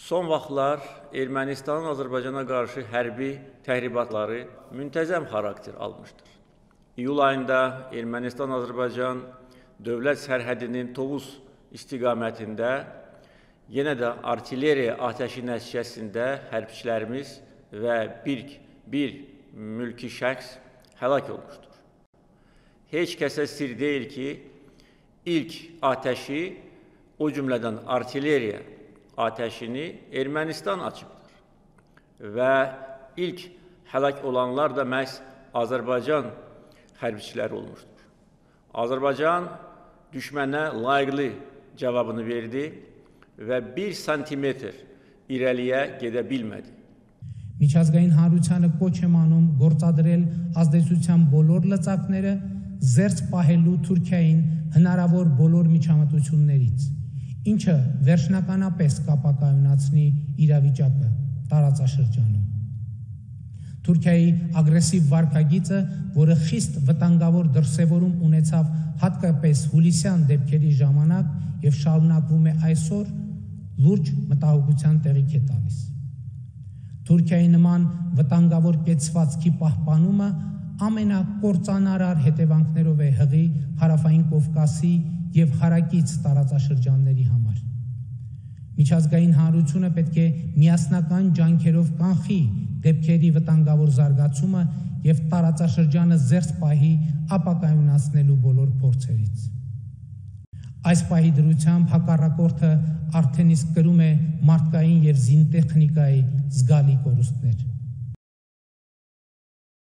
Son vaxtlar Ermənistanın Azərbaycana qarşı hərbi təhribatları müntəzəm xarakter almışdır. İyul ayında Ermənistan-Azərbaycan dövlət sərhədinin Tovuz istiqamətində yenə də artilleriya atəşi nəticəsində hərbçilərimiz və bir mülki şəxs həlak olmuşdur. Heç kəsə sir deyil ki, ilk atəşi, o cümlədən artilleriya atəşini Ermənistan açıbdır və ilk həlak olanlar da məhz Azərbaycan hərbçiləri olmuşdur. Azərbaycan düşmənə layiqli cavabını verdi və 1 santimetr irəliyə gedə bilmədi. Միջազգային հանրությանը կոչ եմ անում գործադրել ազդեցության բոլոր լծակները, զերծ պահելու Թուրքիային հնարավոր բոլոր միջամտություններից, ինչը վերջնականապես կապակայունացնի իրավիճակը տարածաշրջանում։ Թուրքիայի ագրեսիվ վարքագիծը, որը խիստ վտանգավոր դրսևորում ունեցավ հատկապես հուլիսյան դեպքերի ժամանակ եւ շարունակվում է այսօր, լուրջ մտահոգության տեղիք է տալիս։ Թուրքիայի նման վտանգավոր կեցվածքի պահպանումը ամենակործանարար հետևանքներով է հղի Հարավային Կովկասի եւ հարակից տարածաշրջանների համար։ Միջազգային հանրությունը պետք է միասնական ջանքերով կանխի դեպքերի վտանգավոր զարգացումը եւ տարածաշրջանը զերծ պահի ապակայունացնելու բոլոր փորձերից։ Այս պահի դրությամբ հակառակորդը արդեն իսկ կրում է մարդկային եւ զինտեխնիկայի զգալի կորուստներ։